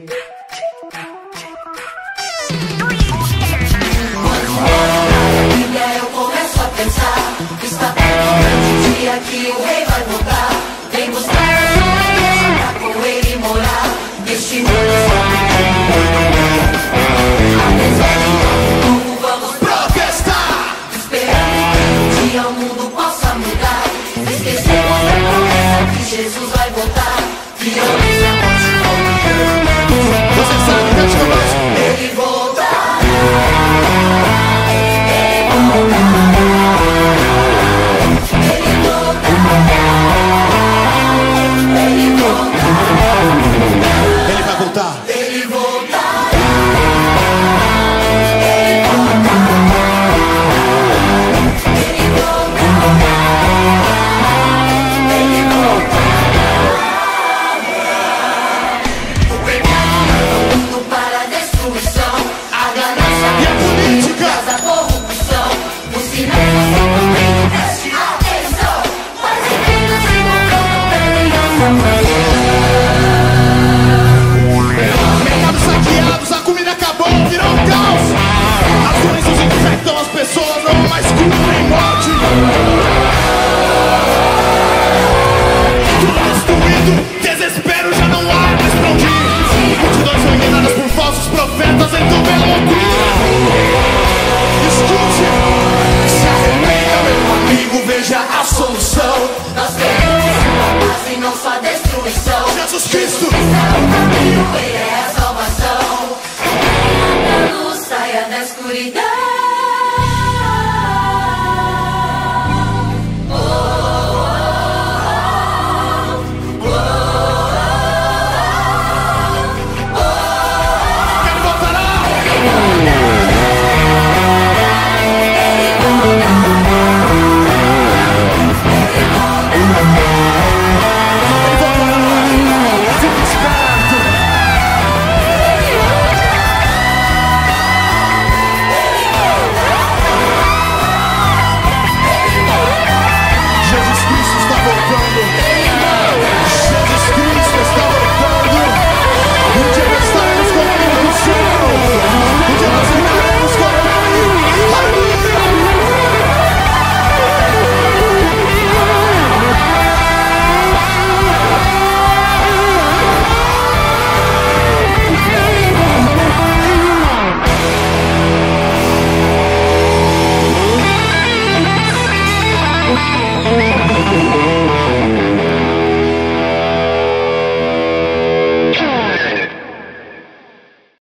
Eu começo a pensar, está perto do dia que o rei vai voltar. Vem buscar a sua igreja pra com ele morar. Este mundo apesar de tudo, vamos protestar, esperando que um dia o mundo possa mudar. Esquecemos da promessa que Jesus vai voltar. Violência, morte, fome. Você sabe, cante conosco. Ele voltará. Ele vai voltar. Ele voltará. O pecado leva o mundo para a destruição. A ganância e a política traz a corrupção. Os sinais estão cumprindo, preste atenção. Mas igrejas se movendo pedem a salvação. Mercados saqueados, a comida acabou, virou um caos. As doenças infectam as pessoas, não há mais cura nem morte. Tudo destruído, desespero, já não há mais pra onde ir. Multidões são enganadas por falsos profetas, então vem a loucura. Escute, se arrependa, meu amigo, veja a solução. Nós queremos sua paz e não sua destruição. Jesus Cristo É o caminho, ele é a salvação. Venha pra luz, saia da escuridão. ele voltará. Fique esperto. Jesus Cristo está voltando. Jesus Cristo está voltando. Um dia nós estaremos com ele no céu. Um dia nós reinaremos com ele. Aleluia.